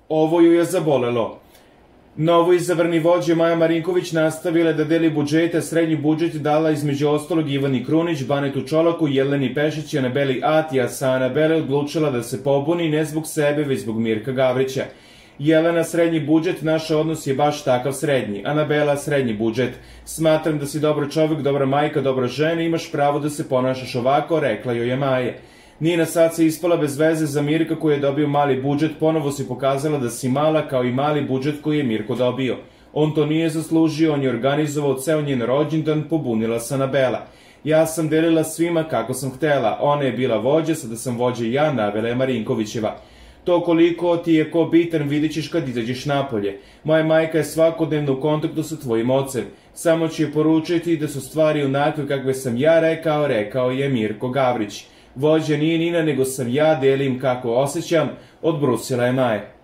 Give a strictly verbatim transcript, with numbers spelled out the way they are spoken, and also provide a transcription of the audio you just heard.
Ovo ju je zabolelo. Novo izabrani vođa Maja Marinković nastavila da deli budžete, srednji budžet dala između ostalog Ivani Krunić, Banetu Čolaku, Jeleni Pešić i Anabeli Atija, sa Anabele odlučila da se pobuni ne zbog sebe, već zbog Mirka Gavrića. Jelena srednji budžet, naš odnos je baš takav srednji. Anabela srednji budžet. Smatram da si dobar čovjek, dobra majka, dobra žena, imaš pravo da se ponašaš ovako, rekla joj je Maja. Nina sad se ispala bez veze za Mirka koji je dobio mali budžet, ponovo si pokazala da si mala kao i mali budžet koji je Mirko dobio. On to nije zaslužio, on je organizovao ceo njen rođendan, pobunila se Anabela. Ja sam delila svima kako sam htela, ona je bila vođa, sada sam vođa i ja, navela je Marinkovićeva. To koliko ti je ko bitan vidit ćeš kad izađeš napolje. Moja majka je svakodnevno u kontaktu sa tvojim ocem. Samo ću je poručiti da su stvari onakve kakve sam ja rekao, rekao je Mirko Gavrić. Vođa nije Nina, nego sam ja, delim kako osjećam, odbrusila je Maja.